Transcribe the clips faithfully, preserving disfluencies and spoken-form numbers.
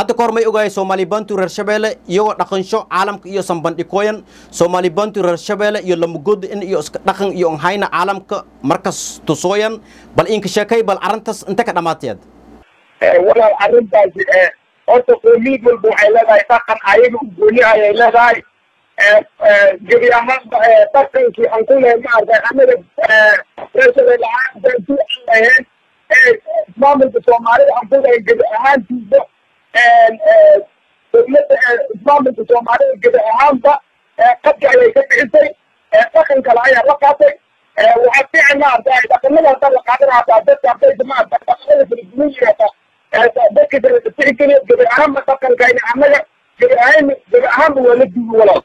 hadda koor may ogaay Soomaali Bantu reer Shabeelle iyo dhaqansho caalamka iyo sanbandhigooyan Soomaali Bantu reer Shabeelle iyo lamugud in iyo iska dhaqan iyo hayna caalamka markas tusooyan bal in ka sheekay bal arintaas inta ka dhamaatay ee wala arintaas ee orto qoomiyad walba waxay leedahay dhaqan ayaga u gooni ah ay leedahay ee gabi ahaan dhaqankii aan ku leeyahay maartay anaga reer Shabeelle aan Bantu ahayn ee maamulka Soomaalida aan ku leeyahay gabi ahaantiisa dowladda maamulka Soomaalida gabi ahaanba qadka ayay ka bixisay dhaqan kale ayaa la qaatay waxaa fiican maartay dhaqanada hadda la qaadanaya dadka ardayda maartay dhaqanada bulshada dadka kale tixgeliya gabi ahaanba dhaqankayna annaga gabi ahaan gabi ahaanba waa la duubi walaal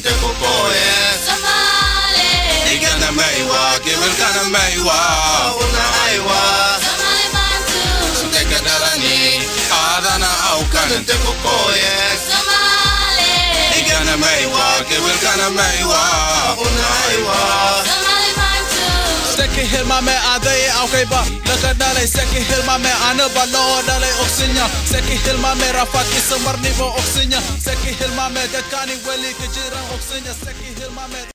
te kukoe Somali Igana meiwa Gibel kana meiwa Una aiwa Somali bantu Suteka dalani Adana au kana te kukoe Somali Igana meiwa Gibel kana meiwa Una aiwa Somali bantu Seki hilma me adai au kaiba Laka dalai seki hilma me ane balo dalai oksinya Seki hilma me rafat isu marnibo oksinya Seki hilma me dekani weli kejirang oksinya Seki hilma me